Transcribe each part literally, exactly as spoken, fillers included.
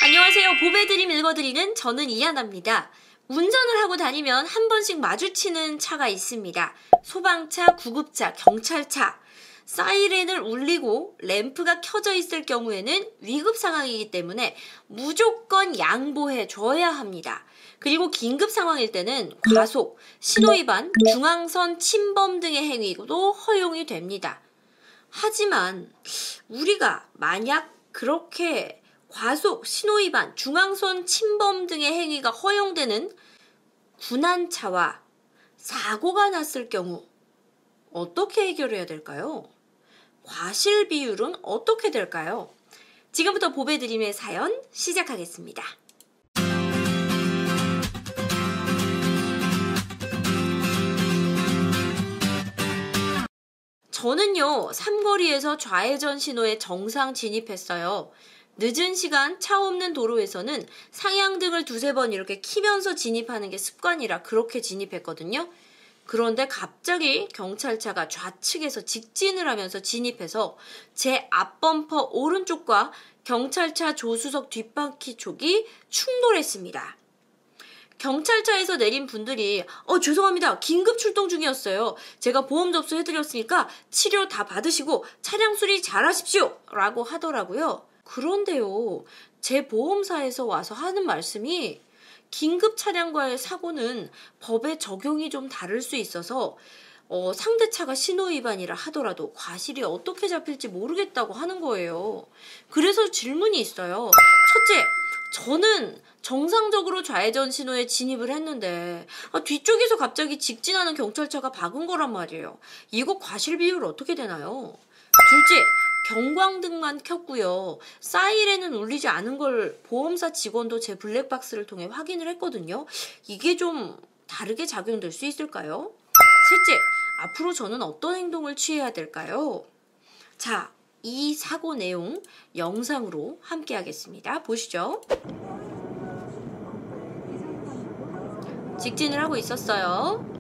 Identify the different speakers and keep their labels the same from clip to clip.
Speaker 1: 안녕하세요. 보배드림 읽어드리는 저는 이하나입니다. 운전을 하고 다니면 한 번씩 마주치는 차가 있습니다. 소방차, 구급차, 경찰차. 사이렌을 울리고 램프가 켜져 있을 경우에는 위급 상황이기 때문에 무조건 양보해 줘야 합니다. 그리고 긴급 상황일 때는 과속, 신호위반, 중앙선 침범 등의 행위도 허용이 됩니다. 하지만 우리가 만약 그렇게 과속, 신호위반, 중앙선 침범 등의 행위가 허용되는 군안차와 사고가 났을 경우 어떻게 해결해야 될까요? 과실 비율은 어떻게 될까요? 지금부터 보배드림의 사연 시작하겠습니다. 저는요, 삼거리에서 좌회전 신호에 정상 진입했어요. 늦은 시간 차 없는 도로에서는 상향등을 두세 번 이렇게 키면서 진입하는 게 습관이라 그렇게 진입했거든요. 그런데 갑자기 경찰차가 좌측에서 직진을 하면서 진입해서 제 앞범퍼 오른쪽과 경찰차 조수석 뒷바퀴 쪽이 충돌했습니다. 경찰차에서 내린 분들이 어 죄송합니다. 긴급 출동 중이었어요. 제가 보험 접수해드렸으니까 치료 다 받으시고 차량 수리 잘 하십시오. 라고 하더라고요. 그런데요, 제 보험사에서 와서 하는 말씀이 긴급 차량과의 사고는 법의 적용이 좀 다를 수 있어서 어, 상대차가 신호위반이라 하더라도 과실이 어떻게 잡힐지 모르겠다고 하는 거예요. 그래서 질문이 있어요. 첫째, 저는 정상적으로 좌회전 신호에 진입을 했는데 아, 뒤쪽에서 갑자기 직진하는 경찰차가 박은 거란 말이에요. 이거 과실 비율 어떻게 되나요? 둘째, 경광등만 켰고요. 사이렌은 울리지 않은 걸 보험사 직원도 제 블랙박스를 통해 확인을 했거든요. 이게 좀 다르게 작용될 수 있을까요? 셋째, 앞으로 저는 어떤 행동을 취해야 될까요? 자, 이 사고 내용 영상으로 함께 하겠습니다. 보시죠. 직진을 하고 있었어요.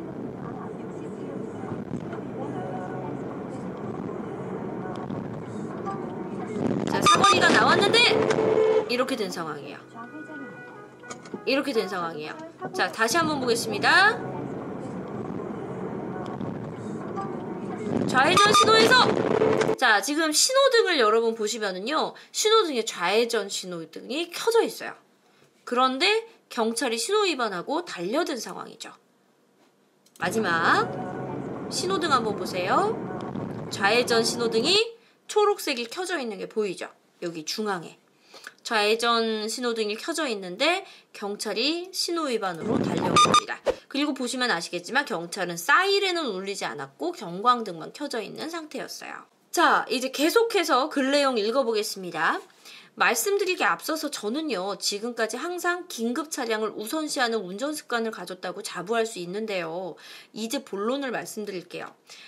Speaker 1: 자, 사거리가 나왔는데 이렇게 된 상황이에요. 이렇게 된 상황이에요. 자, 다시 한번 보겠습니다. 좌회전 신호에서 자, 지금 신호등을 여러분 보시면은요, 신호등에 좌회전 신호등이 켜져 있어요. 그런데 경찰이 신호위반하고 달려든 상황이죠. 마지막 신호등 한번 보세요. 좌회전 신호등이 초록색이 켜져 있는 게 보이죠? 여기 중앙에 좌회전 신호등이 켜져 있는데 경찰이 신호위반으로 달려온 겁니다. 그리고 보시면 아시겠지만 경찰은 사이렌은 울리지 않았고 경광등만 켜져 있는 상태였어요. 자, 이제 계속해서 글 내용 읽어보겠습니다. 말씀드리기 앞서서 저는요, 지금까지 항상 긴급 차량을 우선시하는 운전 습관을 가졌다고 자부할 수 있는데요. 이제 본론을 말씀드릴게요.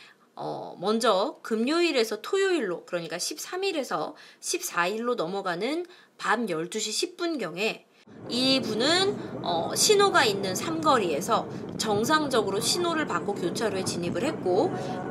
Speaker 1: 어, 먼저 금요일에서 토요일로, 그러니까 십삼 일에서 십사 일로 넘어가는 밤 열두 시 십 분경에 이분은 어, 신호가 있는 삼거리에서 정상적으로 신호를 받고 교차로에 진입을 했고,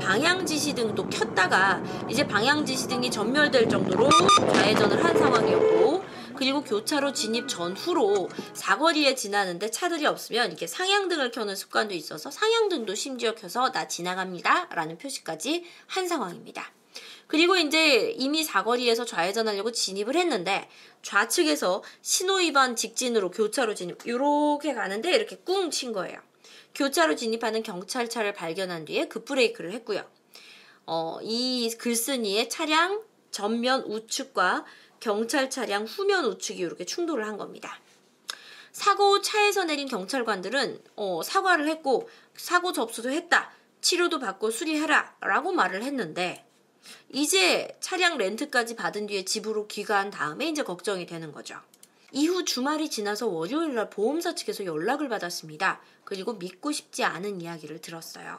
Speaker 1: 방향지시등도 켰다가 이제 방향지시등이 전멸될 정도로 좌회전을 한 상황이었고, 그리고 교차로 진입 전후로 사거리에 지나는데 차들이 없으면 이렇게 상향등을 켜는 습관도 있어서 상향등도 심지어 켜서 나 지나갑니다 라는 표시까지 한 상황입니다. 그리고 이제 이미 사거리에서 좌회전하려고 진입을 했는데 좌측에서 신호위반 직진으로 교차로 진입 이렇게 가는데 이렇게 꿍 친 거예요. 교차로 진입하는 경찰차를 발견한 뒤에 급브레이크를 했고요. 어, 이 글쓴이의 차량 전면 우측과 경찰 차량 후면 우측이 이렇게 충돌을 한 겁니다. 사고 후 차에서 내린 경찰관들은 어, 사과를 했고 사고 접수도 했다. 치료도 받고 수리해라 라고 말을 했는데 이제 차량 렌트까지 받은 뒤에 집으로 귀가한 다음에 이제 걱정이 되는 거죠. 이후 주말이 지나서 월요일날 보험사 측에서 연락을 받았습니다. 그리고 믿고 싶지 않은 이야기를 들었어요.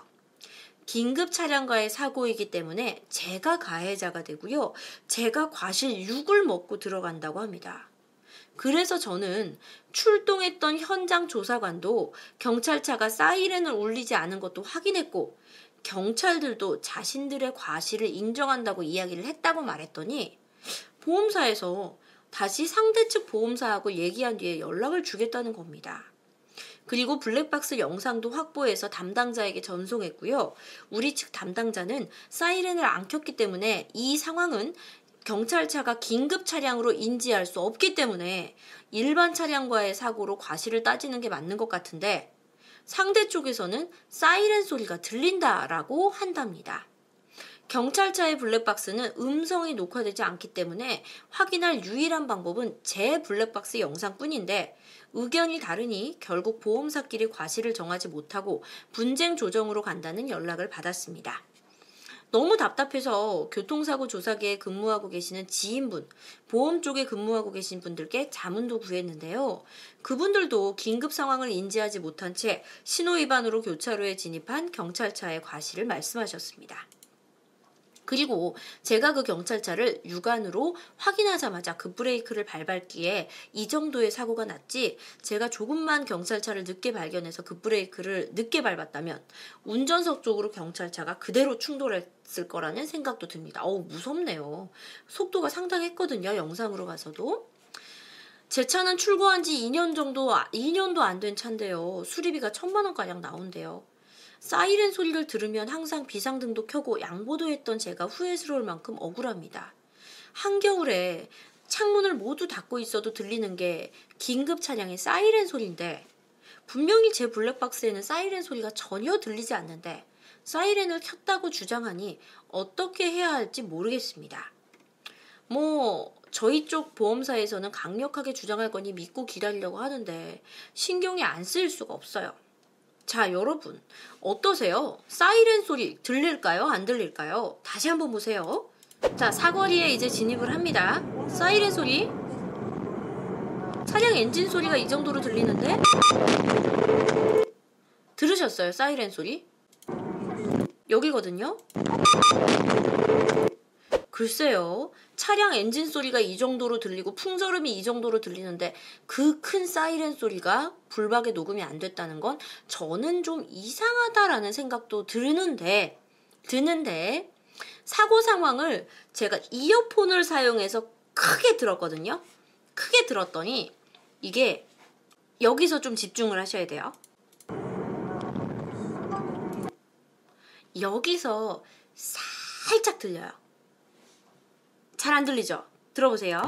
Speaker 1: 긴급 차량과의 사고이기 때문에 제가 가해자가 되고요. 제가 과실 육을 먹고 들어간다고 합니다. 그래서 저는 출동했던 현장 조사관도 경찰차가 사이렌을 울리지 않은 것도 확인했고 경찰들도 자신들의 과실을 인정한다고 이야기를 했다고 말했더니 보험사에서 다시 상대 측 보험사하고 얘기한 뒤에 연락을 주겠다는 겁니다. 그리고 블랙박스 영상도 확보해서 담당자에게 전송했고요. 우리 측 담당자는 사이렌을 안 켰기 때문에 이 상황은 경찰차가 긴급 차량으로 인지할 수 없기 때문에 일반 차량과의 사고로 과실을 따지는 게 맞는 것 같은데 상대 쪽에서는 사이렌 소리가 들린다라고 한답니다. 경찰차의 블랙박스는 음성이 녹화되지 않기 때문에 확인할 유일한 방법은 제 블랙박스 영상뿐인데 의견이 다르니 결국 보험사끼리 과실을 정하지 못하고 분쟁 조정으로 간다는 연락을 받았습니다. 너무 답답해서 교통사고 조사계에 근무하고 계시는 지인분, 보험 쪽에 근무하고 계신 분들께 자문도 구했는데요. 그분들도 긴급 상황을 인지하지 못한 채 신호위반으로 교차로에 진입한 경찰차의 과실을 말씀하셨습니다. 그리고 제가 그 경찰차를 육안으로 확인하자마자 급브레이크를 밟았기에 이 정도의 사고가 났지 제가 조금만 경찰차를 늦게 발견해서 급브레이크를 늦게 밟았다면 운전석 쪽으로 경찰차가 그대로 충돌했을 거라는 생각도 듭니다. 어우 무섭네요. 속도가 상당했거든요. 영상으로 봐서도. 제 차는 출고한 지 이 년 정도, 이 년도 안 된 차인데요. 수리비가 천만 원가량 나온대요. 사이렌 소리를 들으면 항상 비상등도 켜고 양보도 했던 제가 후회스러울 만큼 억울합니다. 한겨울에 창문을 모두 닫고 있어도 들리는 게 긴급 차량의 사이렌 소리인데 분명히 제 블랙박스에는 사이렌 소리가 전혀 들리지 않는데 사이렌을 켰다고 주장하니 어떻게 해야 할지 모르겠습니다. 뭐 저희 쪽 보험사에서는 강력하게 주장할 거니 믿고 기다리려고 하는데 신경이 안 쓰일 수가 없어요. 자, 여러분 어떠세요? 사이렌 소리 들릴까요? 안 들릴까요? 다시 한번 보세요. 자, 사거리에 이제 진입을 합니다. 사이렌 소리. 차량 엔진 소리가 이 정도로 들리는데 들으셨어요? 사이렌 소리? 여기거든요. 글쎄요. 차량 엔진 소리가 이 정도로 들리고 풍절음이 이 정도로 들리는데 그 큰 사이렌 소리가 불박에 녹음이 안 됐다는 건 저는 좀 이상하다라는 생각도 드는데 드는데 사고 상황을 제가 이어폰을 사용해서 크게 들었거든요. 크게 들었더니 이게 여기서 좀 집중을 하셔야 돼요. 여기서 살짝 들려요. 잘 안 들리죠? 들어보세요.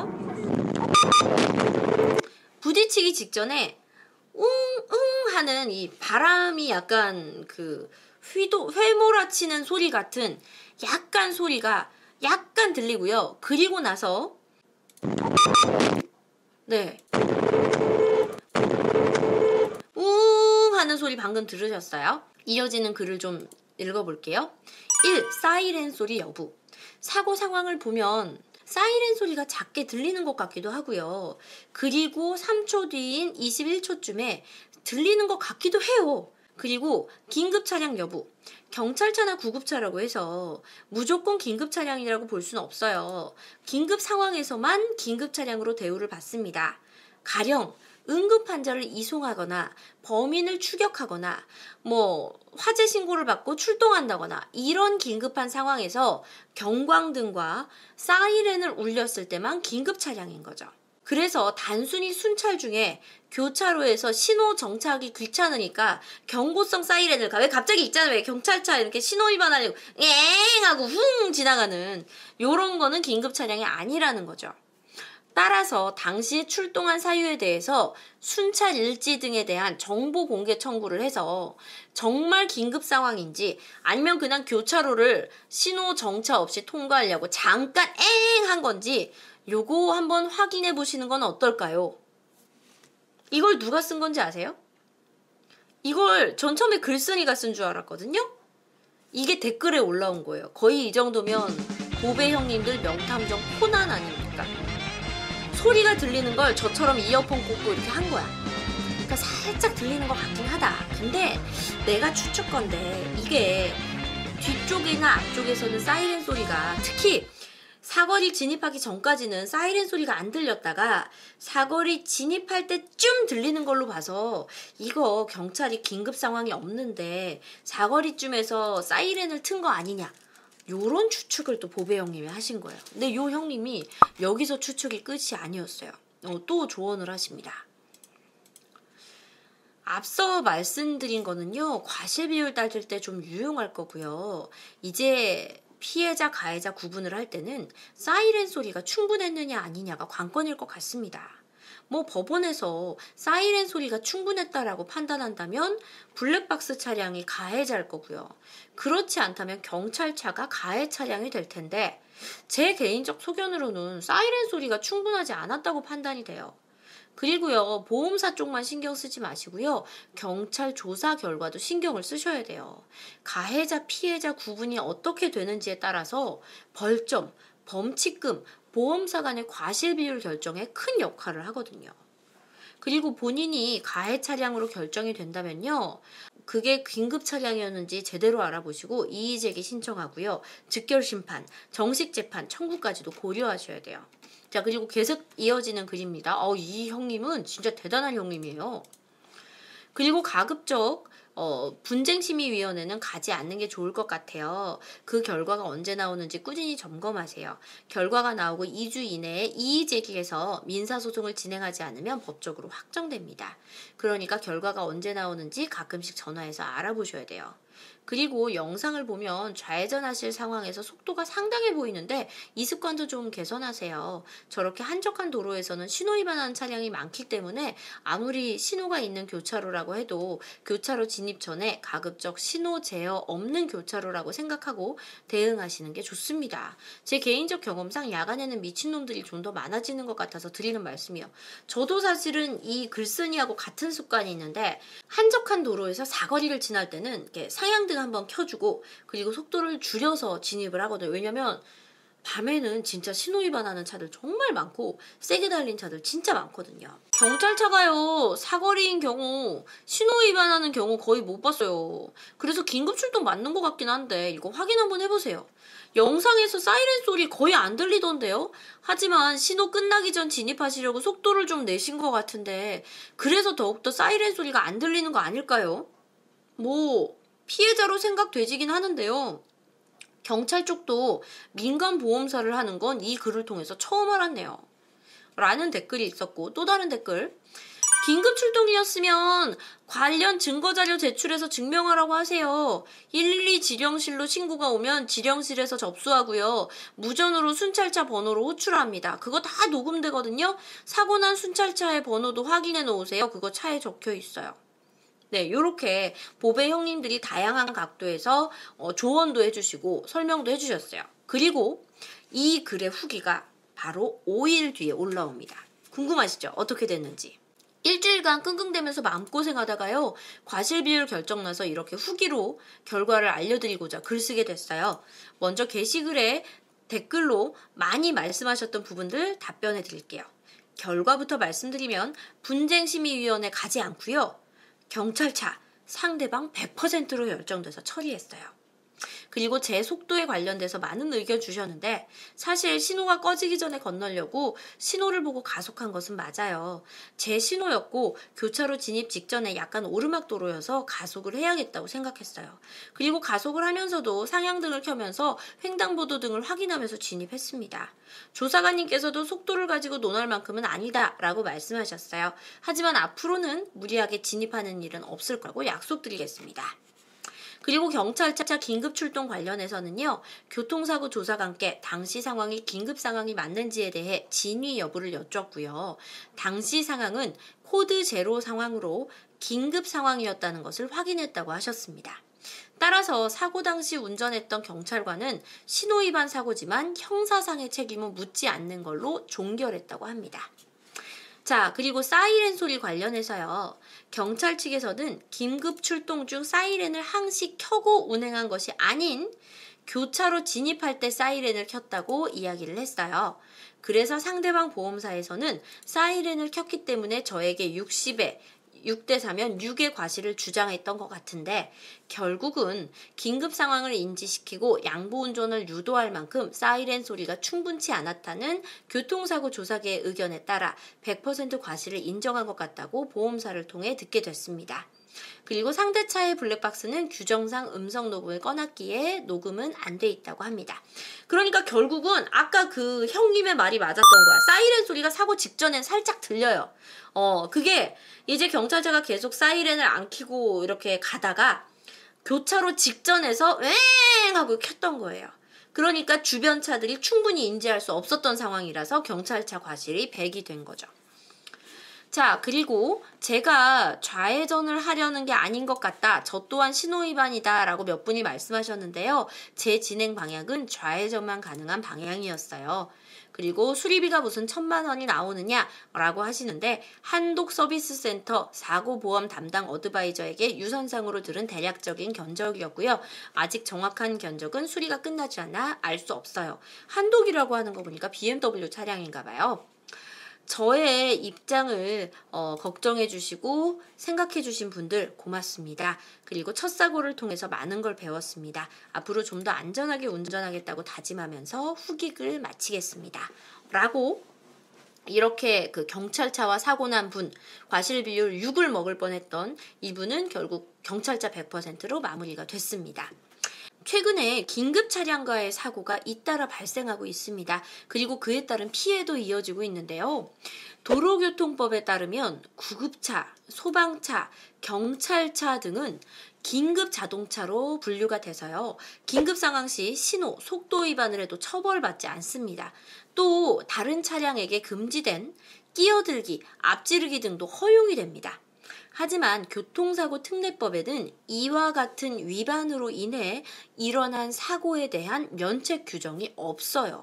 Speaker 1: 부딪히기 직전에 웅웅 하는 이 바람이 약간 그 휘도 휘몰아치는 소리 같은 약간 소리가 약간 들리고요. 그리고 나서 네 웅 하는 소리 방금 들으셨어요? 이어지는 글을 좀 읽어볼게요. 일. 사이렌 소리 여부. 사고 상황을 보면 사이렌 소리가 작게 들리는 것 같기도 하고요. 그리고 삼 초 뒤인 이십일 초쯤에 들리는 것 같기도 해요. 그리고 긴급 차량 여부. 경찰차나 구급차라고 해서 무조건 긴급 차량이라고 볼 수는 없어요. 긴급 상황에서만 긴급 차량으로 대우를 받습니다. 가령 응급 환자를 이송하거나 범인을 추격하거나 뭐 화재 신고를 받고 출동한다거나 이런 긴급한 상황에서 경광등과 사이렌을 울렸을 때만 긴급 차량인 거죠. 그래서 단순히 순찰 중에 교차로에서 신호 정차하기 귀찮으니까 경고성 사이렌을 가. 왜 갑자기 있잖아요. 왜 경찰차 이렇게 신호 위반하려고 엥 하고 훅 지나가는 요런 거는 긴급 차량이 아니라는 거죠. 따라서 당시에 출동한 사유에 대해서 순찰 일지 등에 대한 정보 공개 청구를 해서 정말 긴급 상황인지 아니면 그냥 교차로를 신호 정차 없이 통과하려고 잠깐 엥 한 건지 요거 한번 확인해 보시는 건 어떨까요? 이걸 누가 쓴 건지 아세요? 이걸 전 처음에 글쓴이가 쓴 줄 알았거든요? 이게 댓글에 올라온 거예요. 거의 이 정도면 고배 형님들 명탐정 코난 아닙니까? 소리가 들리는 걸 저처럼 이어폰 꽂고 이렇게 한 거야. 그러니까 살짝 들리는 것 같긴 하다. 근데 내가 추측건데 이게 뒤쪽이나 앞쪽에서는 사이렌 소리가 특히 사거리 진입하기 전까지는 사이렌 소리가 안 들렸다가 사거리 진입할 때쯤 들리는 걸로 봐서 이거 경찰이 긴급 상황이 없는데 사거리쯤에서 사이렌을 튼 거 아니냐 요런 추측을 또 보배 형님이 하신 거예요. 근데 요 형님이 여기서 추측이 끝이 아니었어요. 어, 또 조언을 하십니다. 앞서 말씀드린 거는요, 과실 비율 따질 때 좀 유용할 거고요. 이제 피해자, 가해자 구분을 할 때는 사이렌 소리가 충분했느냐 아니냐가 관건일 것 같습니다. 뭐 법원에서 사이렌 소리가 충분했다라고 판단한다면 블랙박스 차량이 가해자일 거고요. 그렇지 않다면 경찰차가 가해 차량이 될 텐데 제 개인적 소견으로는 사이렌 소리가 충분하지 않았다고 판단이 돼요. 그리고요, 보험사 쪽만 신경 쓰지 마시고요. 경찰 조사 결과도 신경을 쓰셔야 돼요. 가해자, 피해자 구분이 어떻게 되는지에 따라서 벌점, 범칙금, 보험사 간의 과실 비율 결정에 큰 역할을 하거든요. 그리고 본인이 가해 차량으로 결정이 된다면요. 그게 긴급 차량이었는지 제대로 알아보시고 이의제기 신청하고요. 즉결 심판, 정식 재판 청구까지도 고려하셔야 돼요. 자, 그리고 계속 이어지는 글입니다. 어, 이 형님은 진짜 대단한 형님이에요. 그리고 가급적 어, 분쟁심의위원회는 가지 않는 게 좋을 것 같아요. 그 결과가 언제 나오는지 꾸준히 점검하세요. 결과가 나오고 이 주 이내에 이의 제기해서 민사소송을 진행하지 않으면 법적으로 확정됩니다. 그러니까 결과가 언제 나오는지 가끔씩 전화해서 알아보셔야 돼요. 그리고 영상을 보면 좌회전하실 상황에서 속도가 상당해 보이는데 이 습관도 좀 개선하세요. 저렇게 한적한 도로에서는 신호 위반하는 차량이 많기 때문에 아무리 신호가 있는 교차로라고 해도 교차로 진입 전에 가급적 신호 제어 없는 교차로라고 생각하고 대응하시는 게 좋습니다. 제 개인적 경험상 야간에는 미친놈들이 좀 더 많아지는 것 같아서 드리는 말씀이요. 저도 사실은 이 글쓴이하고 같은 습관이 있는데 한적한 도로에서 사거리를 지날 때는 이렇게 상향등 한번 켜주고 그리고 속도를 줄여서 진입을 하거든요. 왜냐면 밤에는 진짜 신호 위반하는 차들 정말 많고 세게 달린 차들 진짜 많거든요. 경찰차가요, 사거리인 경우 신호 위반하는 경우 거의 못 봤어요. 그래서 긴급 출동 맞는 것 같긴 한데 이거 확인 한번 해보세요. 영상에서 사이렌 소리 거의 안 들리던데요. 하지만 신호 끝나기 전 진입하시려고 속도를 좀 내신 것 같은데 그래서 더욱더 사이렌 소리가 안 들리는 거 아닐까요? 뭐 피해자로 생각되지긴 하는데요. 경찰 쪽도 민간 보험사를 하는 건 이 글을 통해서 처음 알았네요. 라는 댓글이 있었고 또 다른 댓글. 긴급 출동이었으면 관련 증거자료 제출해서 증명하라고 하세요. 일일이 지령실로 신고가 오면 지령실에서 접수하고요. 무전으로 순찰차 번호로 호출합니다. 그거 다 녹음되거든요. 사고 난 순찰차의 번호도 확인해 놓으세요. 그거 차에 적혀 있어요. 네, 요렇게 보배 형님들이 다양한 각도에서 어, 조언도 해주시고 설명도 해주셨어요. 그리고 이 글의 후기가 바로 오 일 뒤에 올라옵니다. 궁금하시죠? 어떻게 됐는지. 일주일간 끙끙대면서 마음고생하다가요. 과실비율 결정나서 이렇게 후기로 결과를 알려드리고자 글 쓰게 됐어요. 먼저 게시글에 댓글로 많이 말씀하셨던 부분들 답변해 드릴게요. 결과부터 말씀드리면 분쟁심의위원회 가지 않고요. 경찰차 상대방 백 퍼센트로 열정돼서 처리했어요. 그리고 제 속도에 관련돼서 많은 의견 주셨는데 사실 신호가 꺼지기 전에 건너려고 신호를 보고 가속한 것은 맞아요. 제 신호였고 교차로 진입 직전에 약간 오르막도로여서 가속을 해야겠다고 생각했어요. 그리고 가속을 하면서도 상향등을 켜면서 횡단보도 등을 확인하면서 진입했습니다. 조사관님께서도 속도를 가지고 논할 만큼은 아니다 라고 말씀하셨어요. 하지만 앞으로는 무리하게 진입하는 일은 없을 거라고 약속드리겠습니다. 그리고 경찰차 긴급 출동 관련해서는요. 교통사고 조사관께 당시 상황이 긴급 상황이 맞는지에 대해 진위 여부를 여쭙고요. 당시 상황은 코드 제로 상황으로 긴급 상황이었다는 것을 확인했다고 하셨습니다. 따라서 사고 당시 운전했던 경찰관은 신호위반 사고지만 형사상의 책임은 묻지 않는 걸로 종결했다고 합니다. 자, 그리고 사이렌 소리 관련해서요. 경찰 측에서는 긴급 출동 중 사이렌을 항시 켜고 운행한 것이 아닌 교차로 진입할 때 사이렌을 켰다고 이야기를 했어요. 그래서 상대방 보험사에서는 사이렌을 켰기 때문에 저에게 육십에 육 대 사면 육의 과실을 주장했던 것 같은데 결국은 긴급 상황을 인지시키고 양보운전을 유도할 만큼 사이렌 소리가 충분치 않았다는 교통사고 조사계의 의견에 따라 백 퍼센트 과실을 인정한 것 같다고 보험사를 통해 듣게 됐습니다. 그리고 상대차의 블랙박스는 규정상 음성 녹음을 꺼놨기에 녹음은 안 돼 있다고 합니다. 그러니까 결국은 아까 그 형님의 말이 맞았던 거야. 사이렌 소리가 사고 직전엔 살짝 들려요. 어, 그게 이제 경찰차가 계속 사이렌을 안 켜고 이렇게 가다가 교차로 직전에서 왱 하고 켰던 거예요. 그러니까 주변 차들이 충분히 인지할 수 없었던 상황이라서 경찰차 과실이 백이 된 거죠. 자, 그리고 제가 좌회전을 하려는 게 아닌 것 같다. 저 또한 신호위반이다 라고 몇 분이 말씀하셨는데요. 제 진행 방향은 좌회전만 가능한 방향이었어요. 그리고 수리비가 무슨 천만 원이 나오느냐 라고 하시는데 한독 서비스센터 사고보험 담당 어드바이저에게 유선상으로 들은 대략적인 견적이었고요. 아직 정확한 견적은 수리가 끝나지 않아 알 수 없어요. 한독이라고 하는 거 보니까 비엠더블유 차량인가 봐요. 저의 입장을 어, 걱정해 주시고 생각해 주신 분들 고맙습니다. 그리고 첫 사고를 통해서 많은 걸 배웠습니다. 앞으로 좀 더 안전하게 운전하겠다고 다짐하면서 후기글 마치겠습니다. 라고 이렇게 그 경찰차와 사고 난 분, 과실 비율 육을 먹을 뻔했던 이분은 결국 경찰차 백 퍼센트로 마무리가 됐습니다. 최근에 긴급 차량과의 사고가 잇따라 발생하고 있습니다. 그리고 그에 따른 피해도 이어지고 있는데요. 도로교통법에 따르면 구급차, 소방차, 경찰차 등은 긴급 자동차로 분류가 돼서요. 긴급 상황 시 신호, 속도 위반을 해도 처벌받지 않습니다. 또 다른 차량에게 금지된 끼어들기, 앞지르기 등도 허용이 됩니다. 하지만 교통사고 특례법에는 이와 같은 위반으로 인해 일어난 사고에 대한 면책 규정이 없어요.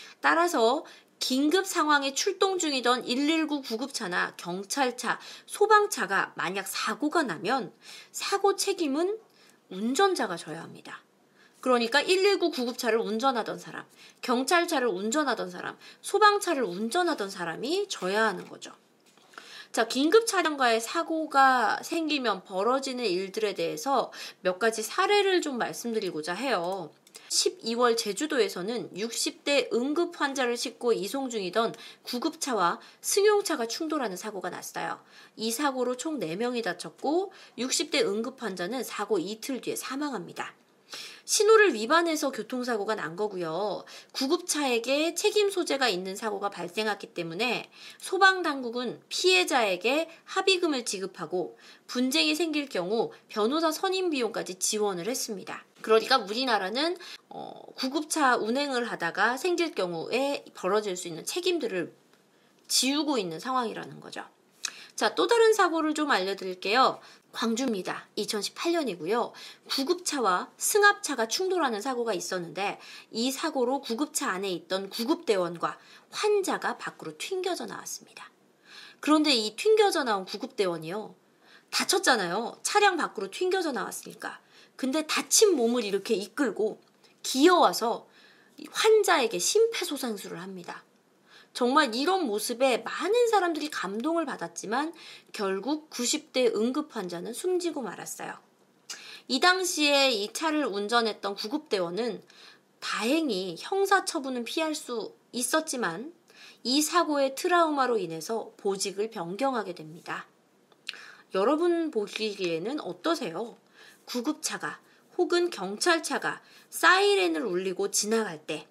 Speaker 1: 따라서 긴급 상황에 출동 중이던 일일구 구급차나 경찰차, 소방차가 만약 사고가 나면 사고 책임은 운전자가 져야 합니다. 그러니까 일일구 구급차를 운전하던 사람, 경찰차를 운전하던 사람, 소방차를 운전하던 사람이 져야 하는 거죠. 자, 긴급 차량과의 사고가 생기면 벌어지는 일들에 대해서 몇 가지 사례를 좀 말씀드리고자 해요. 십이월 제주도에서는 육십 대 응급 환자를 싣고 이송 중이던 구급차와 승용차가 충돌하는 사고가 났어요. 이 사고로 총 네 명이 다쳤고 육십 대 응급 환자는 사고 이틀 뒤에 사망합니다. 신호를 위반해서 교통사고가 난 거고요. 구급차에게 책임 소재가 있는 사고가 발생했기 때문에 소방당국은 피해자에게 합의금을 지급하고 분쟁이 생길 경우 변호사 선임 비용까지 지원을 했습니다. 그러니까 우리나라는 어, 구급차 운행을 하다가 생길 경우에 벌어질 수 있는 책임들을 지우고 있는 상황이라는 거죠. 자, 또 다른 사고를 좀 알려드릴게요. 광주입니다. 이천십팔 년이고요. 구급차와 승합차가 충돌하는 사고가 있었는데 이 사고로 구급차 안에 있던 구급대원과 환자가 밖으로 튕겨져 나왔습니다. 그런데 이 튕겨져 나온 구급대원이요. 다쳤잖아요. 차량 밖으로 튕겨져 나왔으니까. 근데 다친 몸을 이렇게 이끌고 기어와서 환자에게 심폐소생술을 합니다. 정말 이런 모습에 많은 사람들이 감동을 받았지만 결국 구십 대 응급 환자는 숨지고 말았어요. 이 당시에 이 차를 운전했던 구급대원은 다행히 형사처분은 피할 수 있었지만 이 사고의 트라우마로 인해서 보직을 변경하게 됩니다. 여러분 보시기에는 어떠세요? 구급차가 혹은 경찰차가 사이렌을 울리고 지나갈 때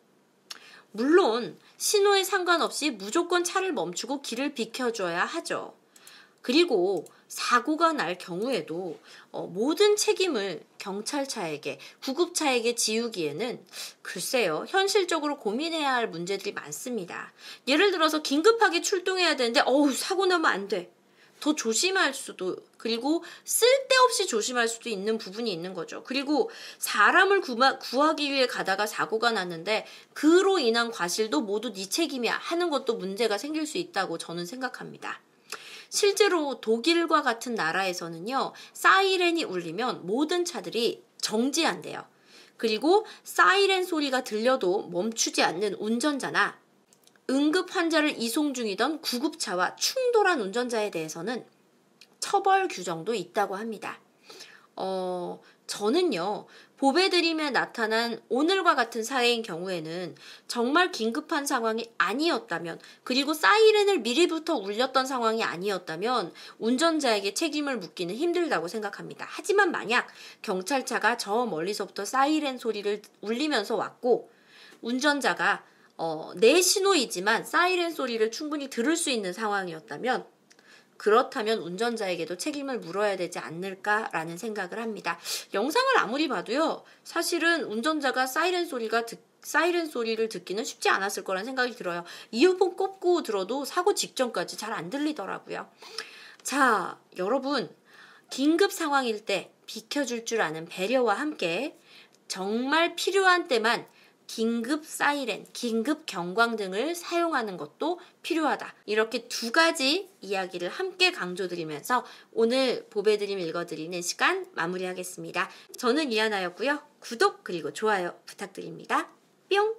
Speaker 1: 물론 신호에 상관없이 무조건 차를 멈추고 길을 비켜줘야 하죠. 그리고 사고가 날 경우에도 어, 모든 책임을 경찰차에게, 구급차에게 지우기에는 글쎄요, 현실적으로 고민해야 할 문제들이 많습니다. 예를 들어서 긴급하게 출동해야 되는데 어우, 사고 나면 안 돼. 더 조심할 수도, 그리고 쓸데없이 조심할 수도 있는 부분이 있는 거죠. 그리고 사람을 구마, 구하기 위해 가다가 사고가 났는데 그로 인한 과실도 모두 네 책임이야 하는 것도 문제가 생길 수 있다고 저는 생각합니다. 실제로 독일과 같은 나라에서는요, 사이렌이 울리면 모든 차들이 정지한대요. 그리고 사이렌 소리가 들려도 멈추지 않는 운전자나 응급 환자를 이송 중이던 구급차와 충돌한 운전자에 대해서는 처벌 규정도 있다고 합니다. 어, 저는요, 보배드림에 나타난 오늘과 같은 사례인 경우에는 정말 긴급한 상황이 아니었다면, 그리고 사이렌을 미리부터 울렸던 상황이 아니었다면 운전자에게 책임을 묻기는 힘들다고 생각합니다. 하지만 만약 경찰차가 저 멀리서부터 사이렌 소리를 울리면서 왔고 운전자가 어, 내 신호이지만 사이렌 소리를 충분히 들을 수 있는 상황이었다면, 그렇다면 운전자에게도 책임을 물어야 되지 않을까라는 생각을 합니다. 영상을 아무리 봐도요, 사실은 운전자가 사이렌 소리가 듣, 사이렌 소리를 듣기는 쉽지 않았을 거란 생각이 들어요. 이어폰 꽂고 들어도 사고 직전까지 잘 안 들리더라고요. 자, 여러분, 긴급 상황일 때 비켜줄 줄 아는 배려와 함께 정말 필요한 때만 긴급 사이렌, 긴급 경광등을 사용하는 것도 필요하다. 이렇게 두 가지 이야기를 함께 강조드리면서 오늘 보배드림 읽어드리는 시간 마무리하겠습니다. 저는 이하나였고요. 구독 그리고 좋아요 부탁드립니다. 뿅!